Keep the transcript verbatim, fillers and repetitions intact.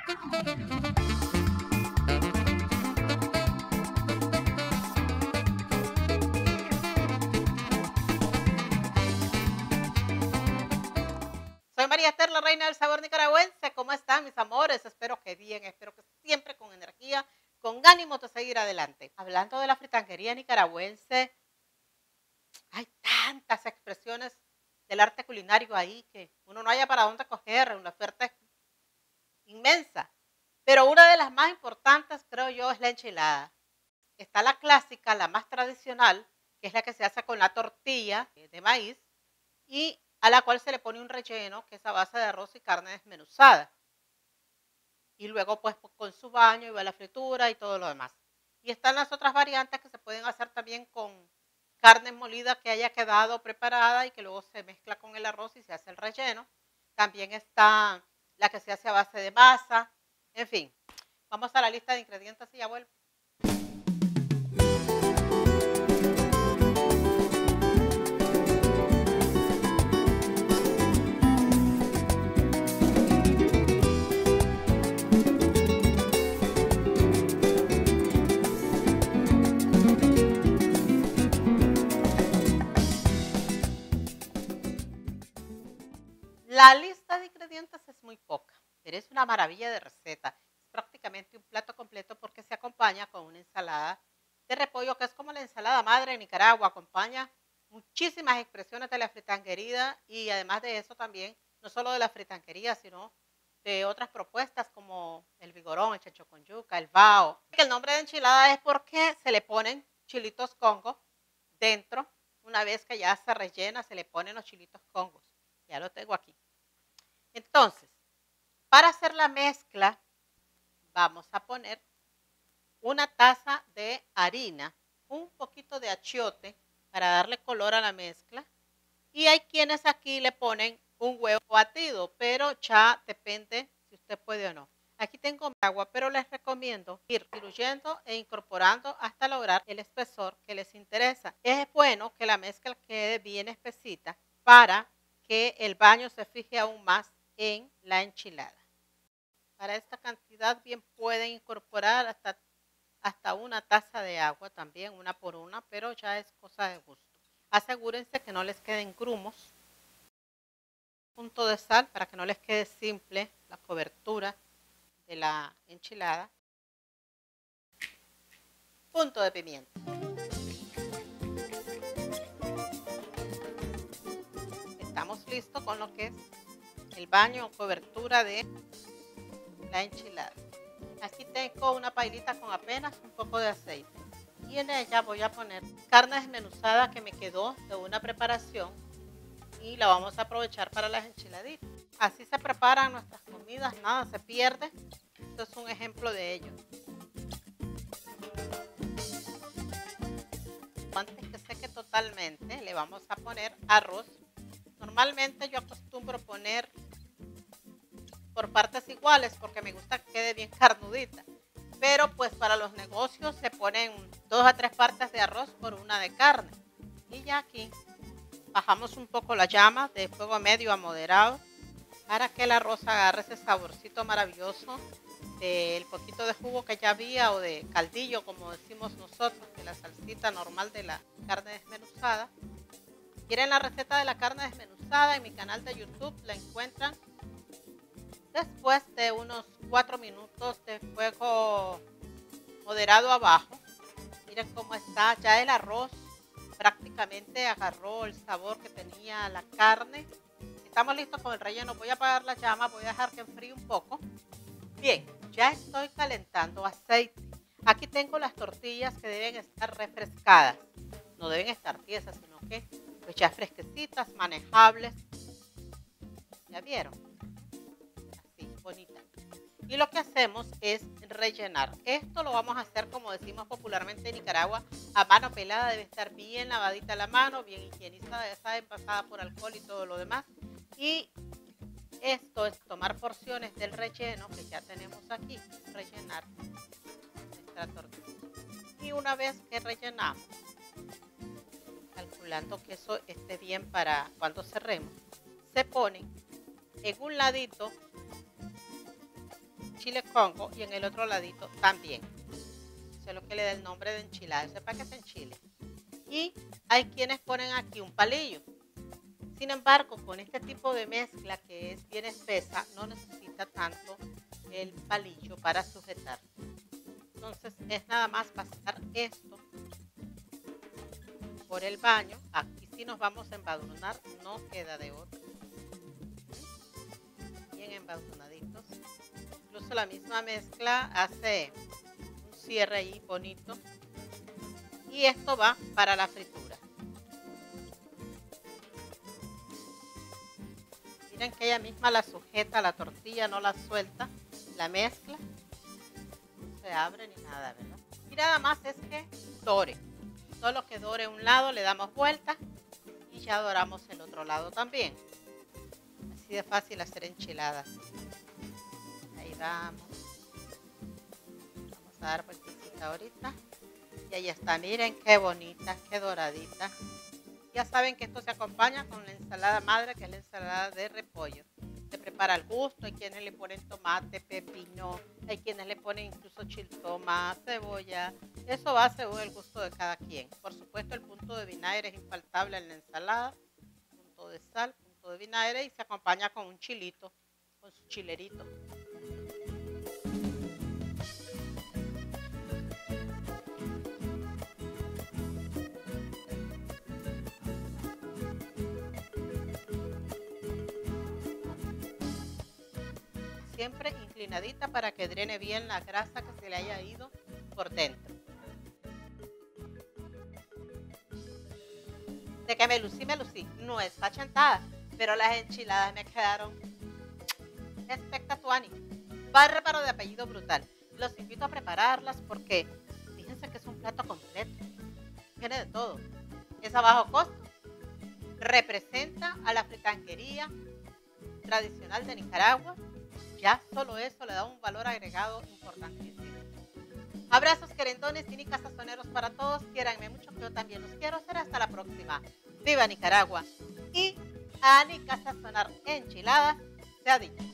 Soy María Esther, la reina del sabor nicaragüense. ¿Cómo están, mis amores? Espero que bien, espero que siempre con energía, con ánimo de seguir adelante. Hablando de la fritanguería nicaragüense, hay tantas expresiones del arte culinario ahí que uno no haya para dónde coger, una oferta es inmensa. Pero una de las más importantes, creo yo, es la enchilada. Está la clásica, la más tradicional, que es la que se hace con la tortilla de maíz y a la cual se le pone un relleno que es a base de arroz y carne desmenuzada. Y luego pues con su baño y va la fritura y todo lo demás. Y están las otras variantes que se pueden hacer también con carne molida que haya quedado preparada y que luego se mezcla con el arroz y se hace el relleno. También está la que se hace a base de masa. En fin, vamos a la lista de ingredientes y ya vuelvo. La lista de ingredientes es muy poca, pero es una maravilla de receta. Es prácticamente un plato completo porque se acompaña con una ensalada de repollo, que es como la ensalada madre en Nicaragua. Acompaña muchísimas expresiones de la fritanguería y además de eso también, no solo de la fritanguería, sino de otras propuestas como el vigorón, el chancho con yuca, el bao. El nombre de enchilada es porque se le ponen chilitos congo dentro. Una vez que ya se rellena, se le ponen los chilitos congos. Ya lo tengo aquí. Entonces, para hacer la mezcla, vamos a poner una taza de harina, un poquito de achiote para darle color a la mezcla. Y hay quienes aquí le ponen un huevo batido, pero ya depende si usted puede o no. Aquí tengo agua, pero les recomiendo ir diluyendo e incorporando hasta lograr el espesor que les interesa. Es bueno que la mezcla quede bien espesita para que el baño se fije aún más en la enchilada. Para esta cantidad bien pueden incorporar hasta, hasta una taza de agua también, una por una, pero ya es cosa de gusto. Asegúrense que no les queden grumos. Punto de sal para que no les quede simple la cobertura de la enchilada. Punto de pimienta. Estamos listos con lo que es el baño o cobertura de la enchilada. Aquí tengo una pailita con apenas un poco de aceite y en ella voy a poner carne desmenuzada que me quedó de una preparación y la vamos a aprovechar para las enchiladitas. Así se preparan nuestras comidas, nada se pierde. Esto es un ejemplo de ello. Antes que seque totalmente, le vamos a poner arroz. Normalmente yo acostumbro poner por partes iguales porque me gusta que quede bien carnudita. Pero pues para los negocios se ponen dos a tres partes de arroz por una de carne. Y ya aquí bajamos un poco la llama de fuego medio a moderado para que el arroz agarre ese saborcito maravilloso del poquito de jugo que ya había o de caldillo, como decimos nosotros, de la salsita normal de la carne desmenuzada. ¿Quieren la receta de la carne desmenuzada? En mi canal de YouTube la encuentran. Después de unos cuatro minutos de fuego moderado abajo, miren cómo está, ya el arroz prácticamente agarró el sabor que tenía la carne. Estamos listos con el relleno. Voy a apagar la llama, voy a dejar que enfríe un poco. Bien, ya estoy calentando aceite. Aquí tengo las tortillas que deben estar refrescadas. No deben estar tiesas, sino que pues ya fresquecitas, manejables. ¿Ya vieron? Así, bonita. Y lo que hacemos es rellenar. Esto lo vamos a hacer, como decimos popularmente en Nicaragua, a mano pelada. Debe estar bien lavadita la mano, bien higienizada, ya saben, pasada por alcohol y todo lo demás. Y esto es tomar porciones del relleno que ya tenemos aquí, rellenar nuestra tortilla. Y una vez que rellenamos, calculando que eso esté bien para cuando cerremos, se pone en un ladito chile Congo y en el otro ladito también. Eso es lo que le da el nombre de enchilada, eso es para que se enchile. Y hay quienes ponen aquí un palillo. Sin embargo, con este tipo de mezcla que es bien espesa, no necesita tanto el palillo para sujetar. Entonces es nada más pasar esto por el baño. Aquí sí nos vamos a embadurnar, no queda de otro. Bien embadurnaditos. Incluso la misma mezcla hace un cierre ahí bonito. Y esto va para la fritura. Miren que ella misma la sujeta, la tortilla no la suelta, la mezcla. No se abre ni nada, ¿verdad? Y nada más es que dore. Solo que dore un lado, le damos vuelta y ya doramos el otro lado también. Así de fácil hacer enchiladas. Ahí vamos. Vamos a dar vueltecita ahorita. Y ahí está, miren qué bonita, qué doradita. Ya saben que esto se acompaña con la ensalada madre, que es la ensalada de repollo. Se prepara al gusto, hay quienes le ponen tomate, pepino, hay quienes le ponen incluso chiltoma, cebolla. Eso va según el gusto de cada quien. Por supuesto, el punto de vinagre es infaltable en la ensalada. Punto de sal, punto de vinagre y se acompaña con un chilito, con su chilerito. Siempre inclinadita para que drene bien la grasa que se le haya ido por dentro. De que me lucí, me lucí. No es fachantada, pero las enchiladas me quedaron espectaculares. Bárbaro de apellido brutal. Los invito a prepararlas porque fíjense que es un plato completo. Tiene de todo. Es a bajo costo. Representa a la fritanguería tradicional de Nicaragua. Ya solo eso le da un valor agregado importantísimo. Abrazos querendones y nicas sazoneros para todos. Quiéranme mucho, que yo también los quiero. Será hasta la próxima. ¡Viva Nicaragua! Y a Nica Sazonar Enchiladas se ha dicho.